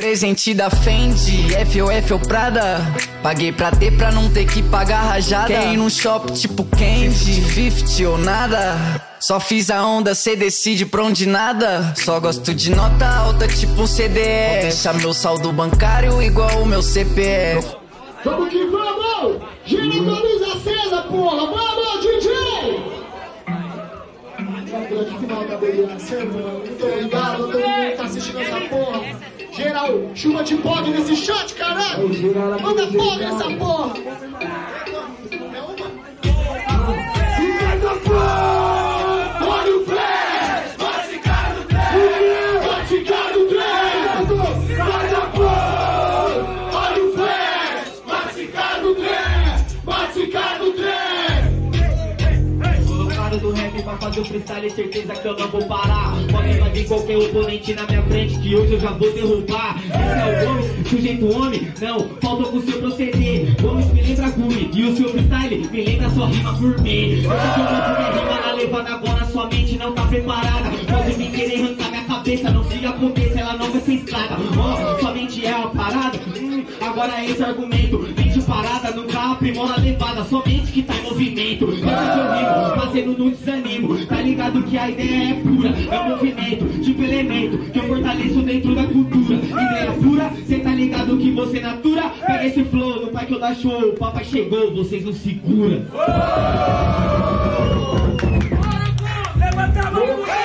Presente da Fendi, FOF ou Prada. Paguei pra ter, pra não ter que pagar rajada. Quer ir num shopping tipo Candy, 50 ou nada. Só fiz a onda, cê decide pra onde nada. Só gosto de nota alta tipo um CDF. Deixa meu saldo bancário igual o meu CPF. Vamos que vamos! Gira com a luz acesa, porra! Vamos, DJ! Grande final da delícia, mano. Muito obrigado a todo mundo que tá assistindo essa porra. Geral, chuva de pog nesse shot, caralho! Manda pog nessa porra! Olha o flash! Vai ficar no trem! Vai ficar no trem! Vai a porra! Olha o flash! Vai ficar no trem! Vai ficar no trem! Do rap pra fazer o freestyle, certeza que eu não vou parar. Pode invadir qualquer oponente na minha frente, que hoje eu já vou derrubar. Esse é o Gomes, sujeito homem, não, faltou com o seu proceder. Gomes me lembra Gumi, e o seu freestyle me lembra sua rima por mim. Eu tô jogando minha rima na levada, agora sua mente não tá preparada. Pode vir querer arrancar minha cabeça, não se aconteça, ela não vai ser estrada. Ó, sua mente é uma parada, agora é esse argumento. Mente parada, nunca aprimora a levada, sua mente que tá em movimento. Deixa que eu rimo, fazendo no desanimo. Tá ligado que a ideia é pura, é um movimento, tipo elemento que eu fortaleço dentro da cultura. Ideia pura, cê tá ligado que você natura. Pega esse flow, no pai que eu dá show, o papai chegou, vocês não seguram. Levanta a mão pro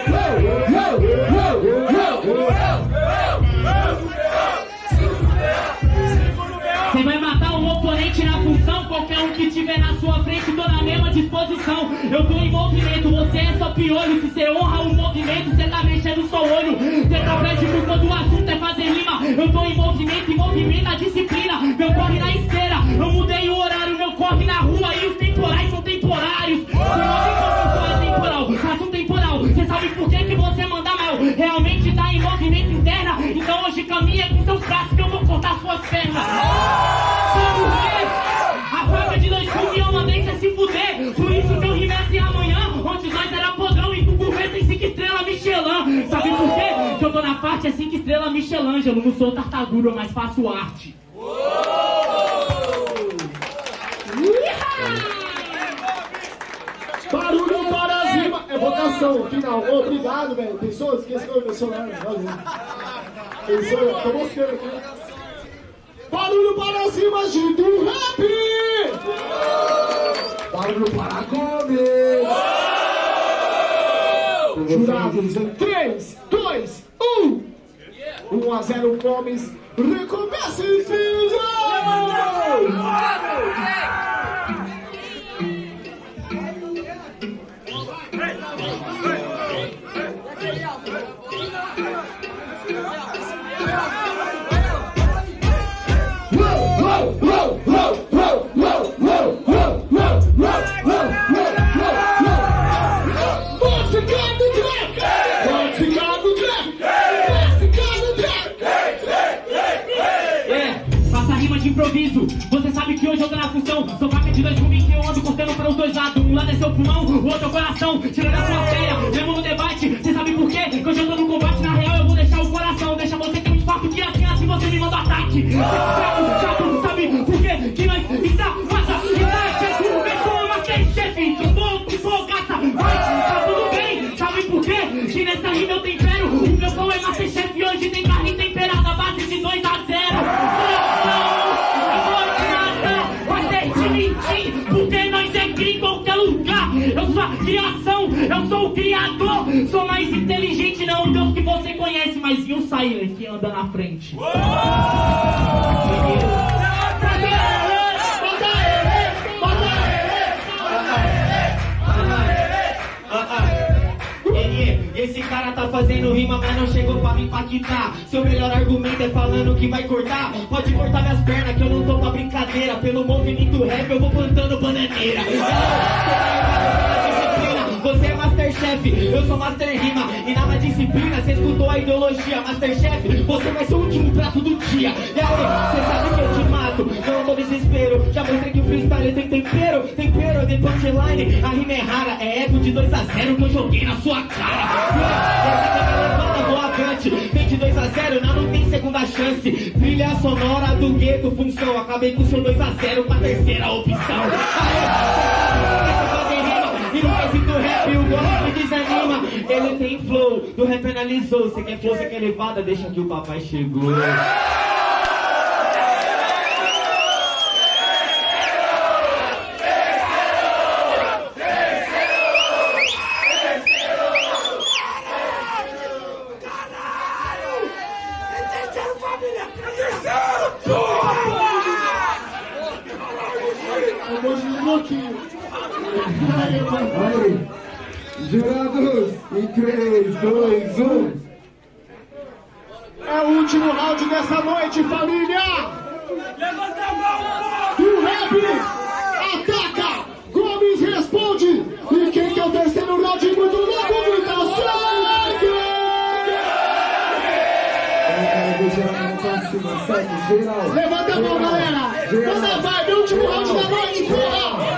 Você vai matar um oponente na função, qualquer um que tiver na sua frente, tô na mesma disposição. Eu tô em movimento, você é só piolho. Se você honra o movimento, você tá mexendo só o olho. Você tá prédico quando o assunto é fazer rima. Eu tô em movimento a disciplina. Meu corre na esteira, eu mudei o horário. Meu corre na rua e os temporais são temporários. É temporal, assunto temporal. Você sabe por que você manda mal? Realmente tá em movimento interna. Então hoje caminha com seus braços que eu vou cortar suas pernas. A faca de 2 furos e eu mandei cê se fuder. Por isso que eu rimei assim amanhã, onde nós era podrão e tu gourmet tem 5 estrelas Michelin. Sabe por quê? Que eu tô na parte é 5 estrelas Michelangelo. Não sou tartaruga, mas faço arte. Barulho para cima! É votação, final. Obrigado, velho. Pensou? Esqueceu o meu celular. Valeu. Pensou? Tô moscando aqui. Barulho para cima, gente do rap! Barulho para Gomes! Jurados em 3, 2, 1! 1-0 Gomes. Recomeça em filho! Improviso, você sabe que hoje eu tô na função. Sou vaca de 2 ruins que eu ando cortando para os dois lados. Um lado é seu pulmão, o outro é o coração. Tirando a sua feia, mesmo no debate. Você sabe por quê? Que hoje eu tô no combate. Na real eu vou deixar o coração. Deixa você ter um infarto que assim você me manda ataque. Chato, sabe por quê? Que nós está massa. Está começou a Masterchef. Trombou com fogaça. Mas tá tudo bem, sabe por quê? Que nessa rima eu tempero. O meu pão é Masterchef e hoje tem carne temperada à base de 2-0. Porque nós é gringo em qualquer lugar. Eu sou a criação, eu sou o criador. Sou mais inteligente, não o Deus que você conhece, mas e o Silent que anda na frente? Esse cara tá fazendo rima, mas não chegou pra me impactar. Seu melhor argumento é falando que vai cortar. Pode cortar minhas pernas que eu não tô pra brincadeira. Pelo movimento rap eu vou plantando bananeira. Você é Masterchef, eu sou Master Rima. E na disciplina você escutou a ideologia. Masterchef, você vai ser o último prato do dia. E aí, você sabe que eu te mato, não tô desespero. Já mostrei que o freestyle tem tempero. Tempero de punchline, a rima é rara. É ego de 2-0 que eu joguei na sua cara. Essa que é minha levada, vou avante. Vem de 2-0 2x0, não tem segunda chance. Trilha sonora do gueto, função. Acabei com seu 2x0 pra terceira opção. E no quesito rap o gosto me desanima. Ele tem flow, do rap analisou. Cê quer flow, cê quer levada, deixa que o papai chegou. Aí, jurados, em 3, 2, 1. É o último round dessa noite, família! Levanta a mão! E o rap ataca! Gomes responde! E quem que é o terceiro round muito louco? Grita sangue! Levanta a mão, galera! Manda vai, meu último round da noite, porra!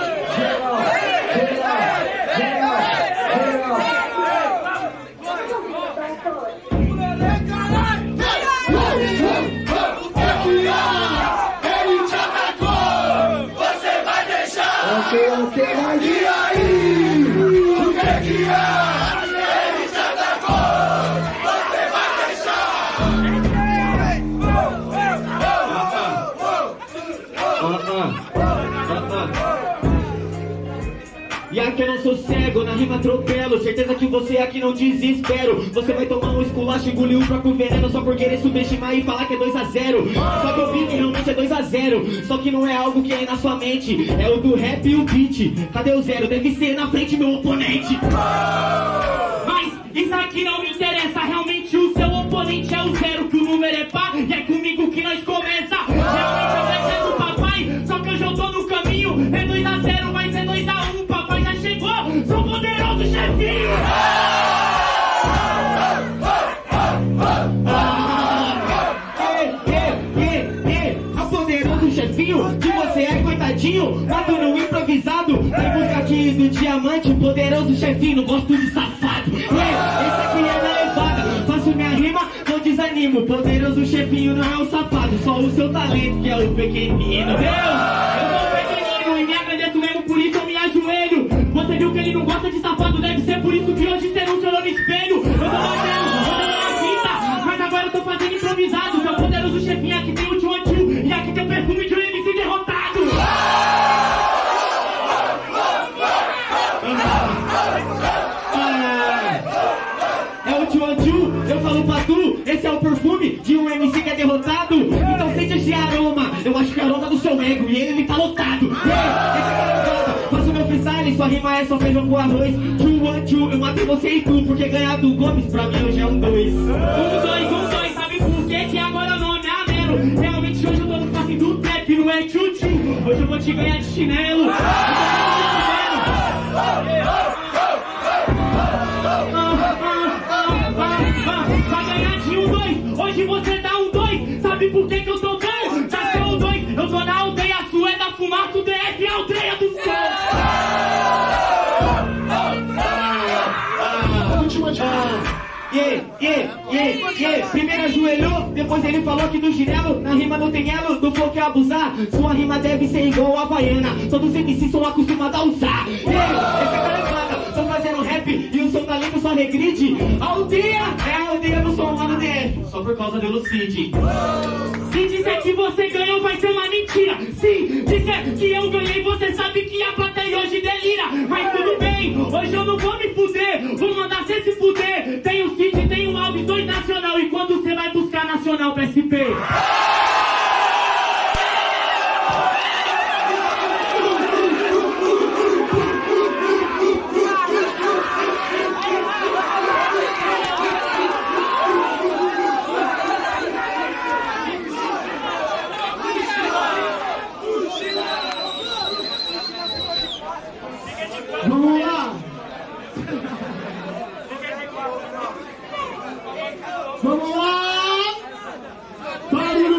Ok, mas e aí? O que é que é? Ele te atacou, você vai deixar. E aqui eu não sou cego, na rima atropelo. Certeza que você aqui não desespero. Você vai tomar um esculacho, engolir o próprio veneno só por querer subestimar e falar que é 2x0. Só que eu vi que realmente é 2x0. Só que não é algo que é na sua mente. É o do rap e o beat. Cadê o zero? Deve ser na frente meu oponente. Mas isso aqui não me interessa. Realmente o seu oponente é o zero. Que o número é pá e é comigo que nós começa. Realmente eu preciso do papai. Só que hoje eu tô no caminho. É 2x0, vai ser 2x1. Papai já chegou. Sou poderoso chefinho. Poderoso chefinho, que você é coitadinho, mato no improvisado, em busca aqui do diamante, poderoso chefinho, não gosto de safado. Esse aqui é na levada, faço minha rima, não desanimo, poderoso chefinho não é um safado, só o seu talento que é o pequenino. Deus, eu sou pequenino e me agradeço mesmo, por isso eu me ajoelho. Você viu que ele não gosta de safado, deve ser por isso que hoje você não chorou no espelho. Eu tô batendo na fita, mas agora eu tô fazendo improvisado, seu poderoso chefinho aqui tem o tio Antil e aqui tem o perfume de um MC derrotado. É o tio Antil, eu falo pra tu, esse é o perfume de um MC que é derrotado. Então sente esse aroma, eu acho que é o aroma do seu ego e ele tá lotado. Esse é faço meu freestyle, sua rima é só feijão com arroz. Tio Antil, eu matei você e tu, porque ganhar do Gomes pra mim hoje é 1-2. 1-2, sabe por quê? Que agora o nome é Amelo. Realmente hoje eu tô no passe do trap, não é tio-tio. Hoje eu vou te ganhar de chinelo. Vai ganhar de 1-2. Hoje você dá 1-2. Sabe por que que eu tô ganho? Já que é 1-2. Eu tô na aldeia sua, é da fumaça, o DF é a aldeia do céu. Primeiro ajoelhou, depois ele falou que do chinelo, na rima não tem elo, do flow que abusar. Sua rima deve ser igual a Havaiana, todos os MCs são acostumados a usar. Esse cara é vaga, tô fazendo rap e o seu talento só regride. Aldeia é a aldeia do som lá no DF, só por causa do Lucide. Se disser que você ganhou vai ser uma mentira. Se disser que eu ganhei você sabe que a plateia hoje delira. Mas tudo bem, hoje eu não vou me fuder, vou mandar cê se fuder. Tem o Cid, tem o Alves, 2 nacional. E quando você vai buscar nacional pra SP? Vamos lá! Vamos lá! Pare no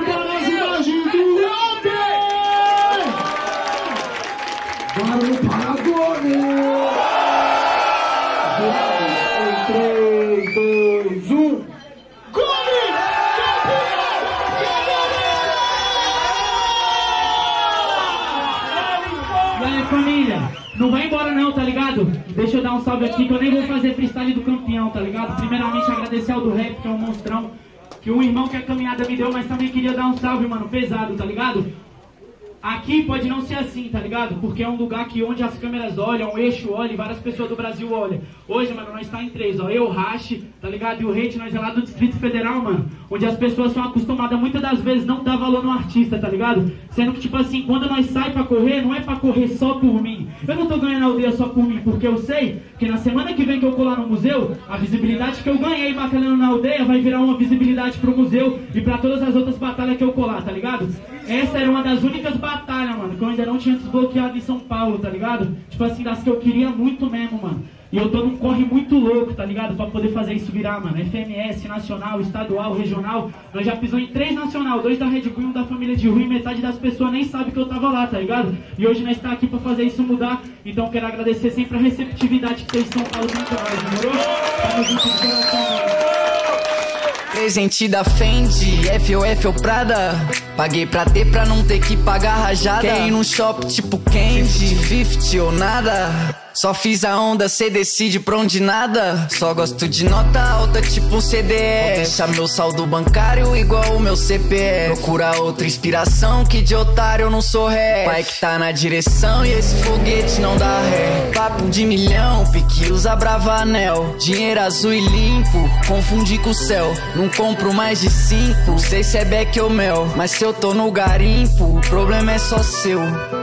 Não vai embora não, tá ligado? Deixa eu dar um salve aqui que eu nem vou fazer freestyle do campeão, tá ligado? Primeiramente agradecer ao do rap, que é um monstrão, que um irmão que a caminhada me deu, mas também queria dar um salve, mano, pesado, tá ligado? Aqui pode não ser assim, tá ligado? Porque é um lugar que onde as câmeras olham, o eixo olha e várias pessoas do Brasil olham. Hoje, mano, nós tá em 3, ó. Eu, Rashi, tá ligado? E o Hate, nós é lá do Distrito Federal, mano. Onde as pessoas são acostumadas, muitas das vezes, não dar valor no artista, tá ligado? Sendo que, tipo assim, quando nós sai pra correr, não é pra correr só por mim. Eu não tô ganhando a aldeia só por mim, porque eu sei que na semana que vem que eu colar no museu, a visibilidade que eu ganhei batalhando na aldeia vai virar uma visibilidade pro museu e pra todas as outras batalhas que eu colar, tá ligado? Essa era uma das únicas batalhas, mano, que eu ainda não tinha desbloqueado em São Paulo, tá ligado? Tipo assim, das que eu queria muito mesmo, mano. E eu tô num corre muito louco, tá ligado? Pra poder fazer isso virar, mano. FMS, nacional, estadual, regional. Nós já pisamos em 3 nacional, 2 da Red Bull e 1 da família de Rui. Metade das pessoas nem sabe que eu tava lá, tá ligado? E hoje nós tá aqui pra fazer isso mudar. Então quero agradecer sempre a receptividade que vocês estão causando pra nós, demorou? Tamo junto de coração, mano. Presente da Fendi, FOF ou Prada. Paguei pra ter, pra não ter que pagar rajada. Quer ir num shopping tipo Candy, 50 ou nada. Só fiz a onda, cê decide pra onde nada. Só gosto de nota alta, tipo um CDF. Deixa meu saldo bancário igual o meu CPF. Procura outra inspiração, que de otário eu não sou ré. Pai que tá na direção e esse foguete não dá ré. Papo de milhão, pique usa Bravanel. Dinheiro azul e limpo, confundi com o céu. Não compro mais de 5, sei se é beck ou mel. Mas se eu tô no garimpo, o problema é só seu.